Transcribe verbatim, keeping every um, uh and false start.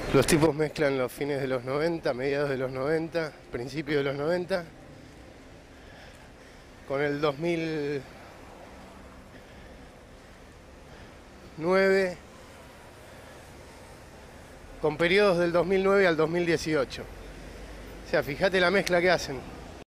Los tipos mezclan los fines de los noventa, mediados de los noventa, principios de los noventa, con el dos mil nueve, con periodos del dos mil nueve al dos mil dieciocho. O sea, fíjate la mezcla que hacen.